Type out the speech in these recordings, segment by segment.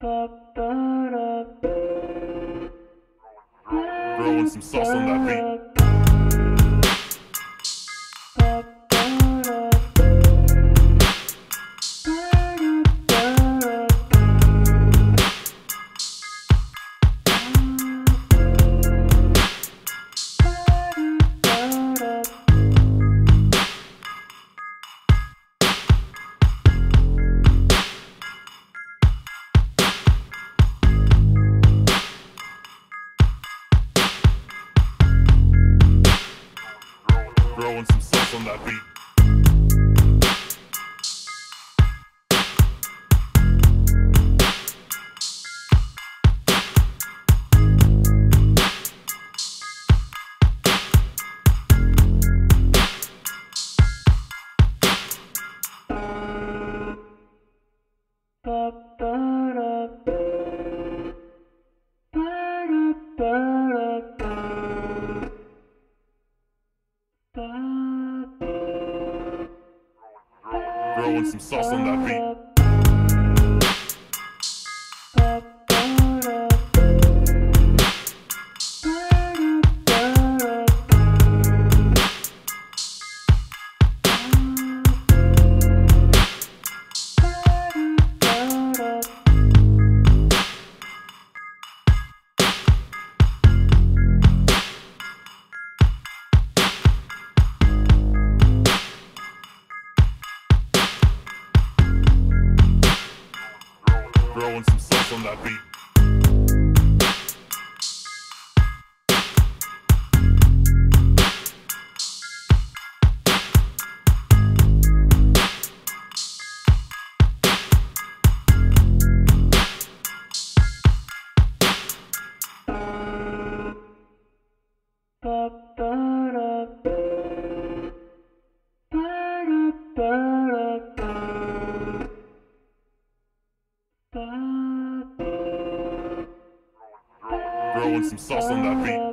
Throwing some sauce on that beat. Throwing some sauce on that beat. Throwing some sauce on that beat. Throwing some sauce on that beat. Throwing some sauce on that beat.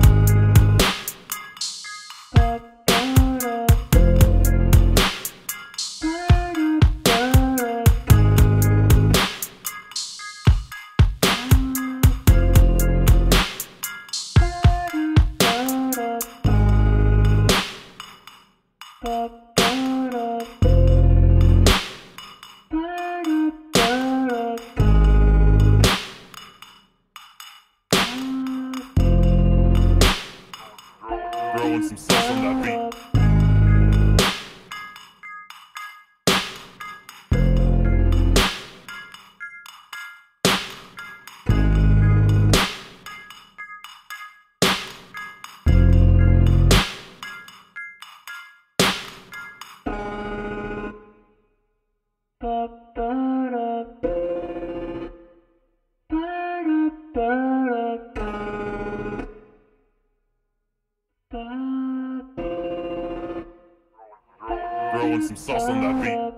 Throwing some sauce on that beat. Throwing some sauce on that beat.